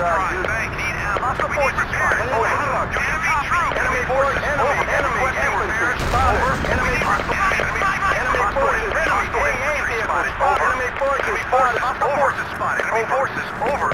drive. Thanks. Need help. Hostile forces spotted. Over. Enemy troops. Enemy forces. Enemy repairs. Over. Enemy forces. Enemy forces. Enemy forces spotted. Hostile forces spotted. Enemy forces. Over.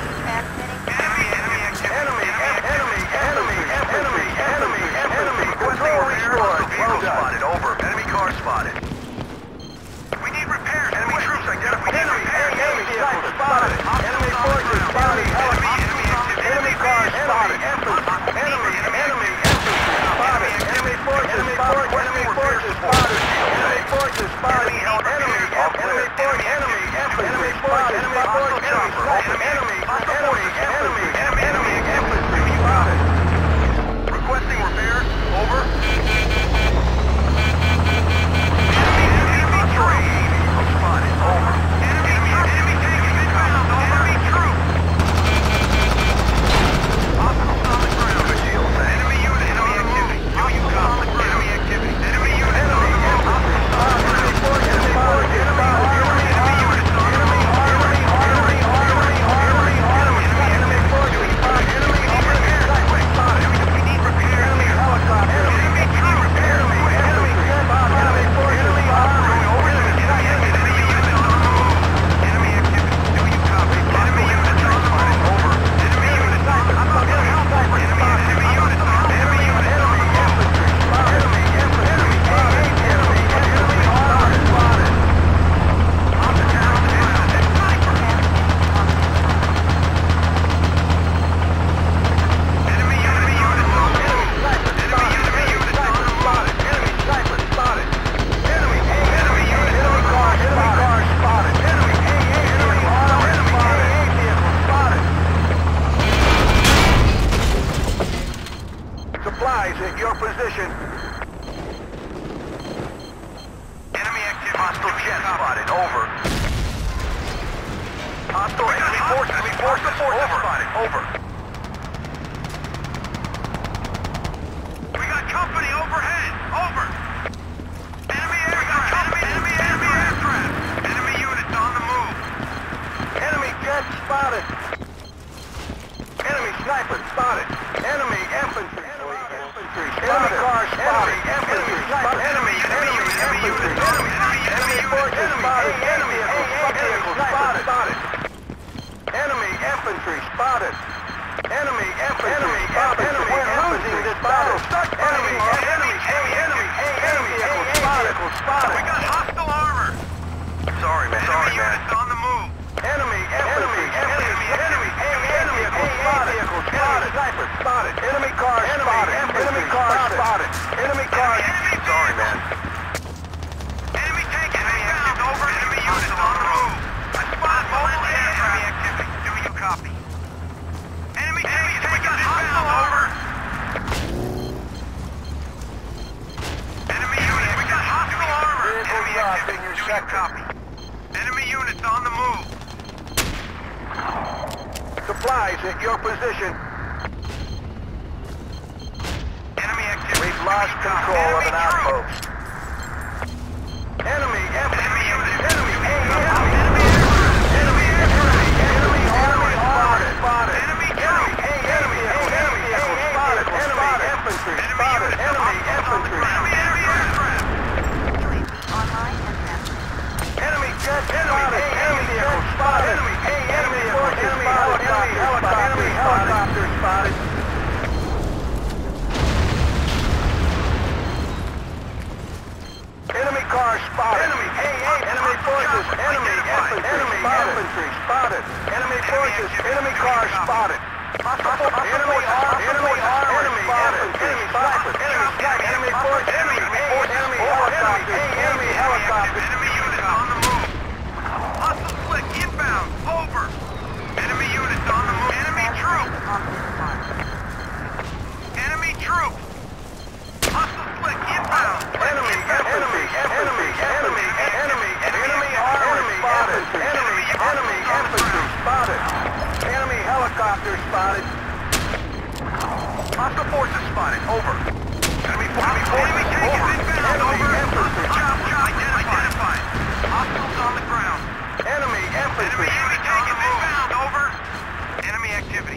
Enemy. Control restored. Vehicle spotted. Over. Enemy car spotted. We need repairs. Enemy troops identified. Enemy vehicle spotted. Enemy forces spotted. Enemy car spotted. Enemy infantry spotted. Enemy forces spotted. Enemy forces spotted. Enemy forces spotted. Enemy infantry spotted. Enemy infantry spotted. Requesting repairs. Over. Supplies at your position. Enemy active. Hostile jet spotted. Over. Hostile enemy forces. Enemy forces spotted. Over. We got company overhead. Over. Enemy aircraft. Enemy aircraft. Enemy units on the move. Enemy jet spotted. Enemy sniper spotted. Enemy infantry. Enemy car spotted. Infantry spotted. Enemy infantry. Enemy forces spotted. Enemy vehicle spotted. Enemy infantry spotted. Enemy infantry spotted. We're losing this battle. Enemy vehicle spotted. We got hostile armor. Sorry, man. Units on the move. Enemy vehicle spotted. Sniper spotted. Enemy car spotted. Enemy car spotted. Enemy car. Sorry, man. Enemy tank inbound. Over. Enemy units on the move. I spot mobile enemy activity. Do you copy? Enemy tank inbound. Over. Enemy units. We got hostile armor. Enemy activity. Do you copy? Enemy units on the move. Supplies at your position. Enemy activity. We've lost control of an outpost. Enemy infantry. Enemy aircraft. Enemy armor spotted. Enemy vehicle spotted. Enemy infantry spotted. Enemy infantry. Enemy aircraft. Enemy jet spotted. Enemy vehicle spotted. Enemy helicopter spotted. Enemy car spotted. Enemy forces. Enemy infantry spotted. Enemy forces. Enemy car spotted. Enemy infantry spotted. Enemy forces. Enemy helicopter. Enemy units on the move. Hostile slick inbound. Over. Enemy units on the move. Enemy troops. Enemy troops. Hostile slick inbound. Enemy infantry. Enemy armor spotted. Enemy infantry spotted. Enemy helicopter spotted. Hostile forces spotted. Over. Enemy forces. Enemy tank is inbound. Over. Job identified. Hostiles on the ground. Enemy infantry. Enemy tank is inbound. Over. Enemy activity.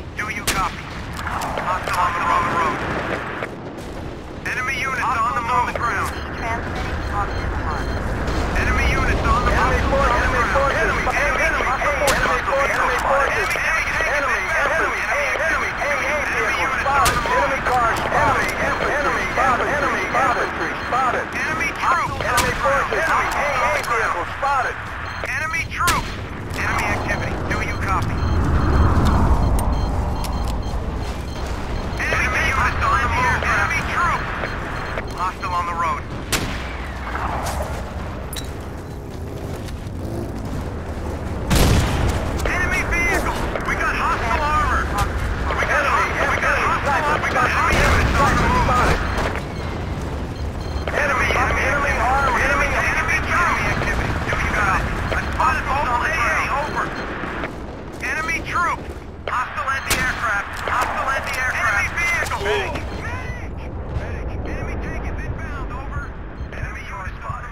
Hostile anti-aircraft. Hostile anti-aircraft. Enemy vehicle. Medic. Enemy tank is inbound. Over. Enemy unit spotted.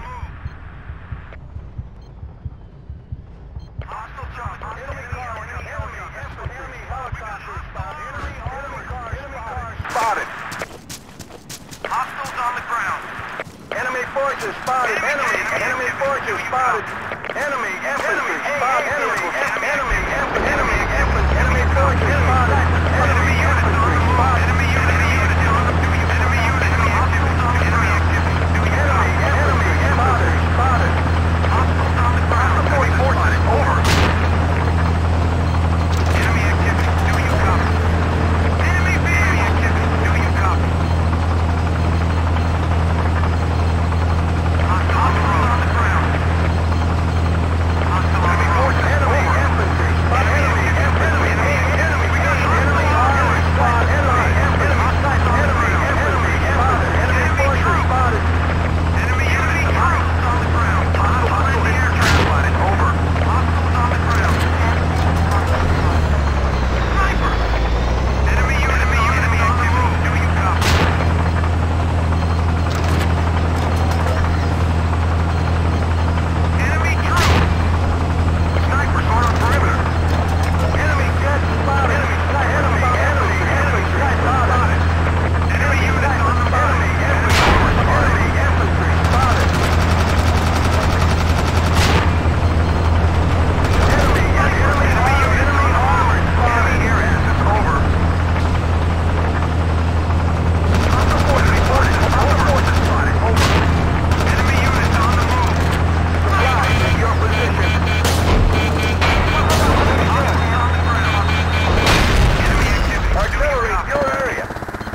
Hostile chopper. Enemy car. Enemy helicopter spotted. Enemy car spotted. Hostiles on the ground. Enemy forces spotted. Enemy forces spotted. Enemy infantry spotted. Enemy forces spotted. Enemy infantry spotted. Enemy units on the move. Enemy spotted. Hostiles on the ground. Enemy forces over. Enemy activity. Do you copy? Enemy activity. Do you copy? Hostiles on the ground. Hostile enemy forces. Enemy infantry spotted. Enemy armor spotted. Enemy infantry spotted. Enemy forces spotted. Enemy troops on the ground. Hostile anti-aircraft spotted. Over. Hostiles on the ground. Sniper. Enemy activity. Do you copy? Enemy troops. Snipers on our perimeter. Enemy jets spotted. Enemy spotted. Enemy units on the move. Enemy infantry spotted. Enemy armor spotted. Enemy air assets over. Enemy forces spotted. Over. Enemy units on the move. Supply in your position. Artillery, your area.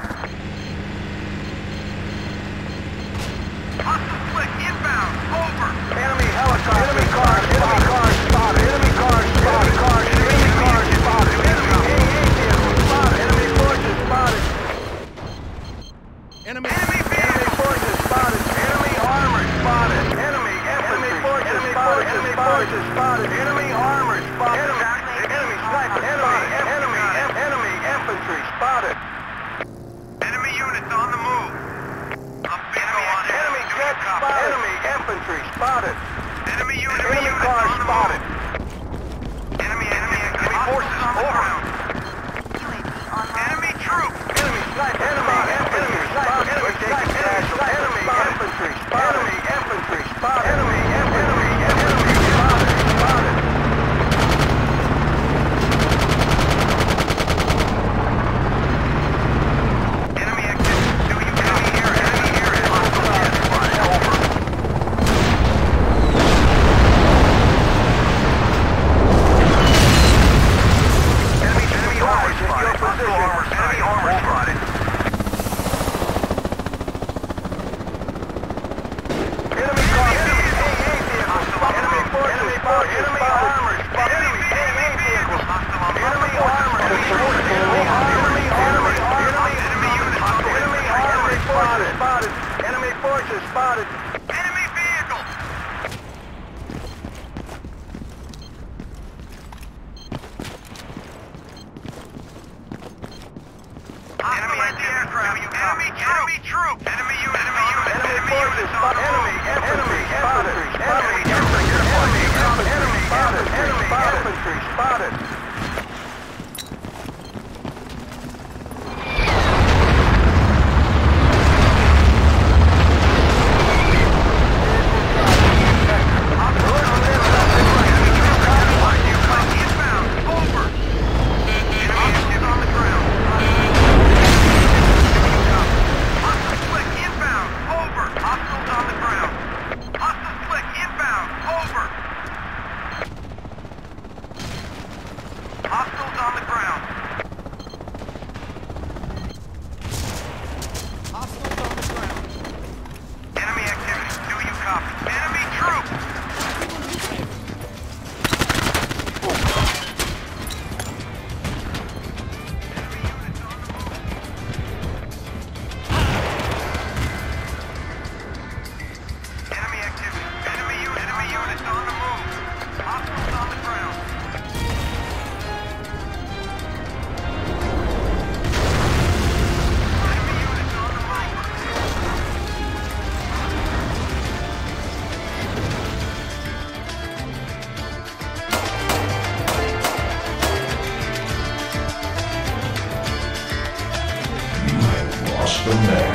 Hostile split inbound. Over. Enemy helicopter. Enemy cars spotted. Enemy cars spotted. Enemy cars spotted. Enemy vehicle spotted. Enemy forces spotted. Enemy forces spotted. Enemy armor spotted. Enemy forces spotted. Enemy forces spotted. Enemy armor spotted. Enemy sniper spotted. Enemy infantry spotted. Enemy units on the move. Enemy jet spotted. Enemy infantry spotted. Enemy car spotted. Enemy forces over. Enemy troops. Enemy sniper. Enemy infantry spotted. Enemy infantry spotted. Enemy infantry spotted. Enemy spotted. Enemy activity. Do you copy? Enemy air spotted. Over. Enemy armor spotted. Enemy armor spotted. Enemy car. Enemy forces. Enemy armor spotted. Enemy vehicles. Enemy armor. Enemy forces spotted. Enemy forces spotted. Enemy vehicle. Enemy anti-aircraft. Enemy troops. Enemy units. Enemy forces spotted. Enemy infantry spotted. Enemy infantry spotted. Enemy infantry spotted. the next.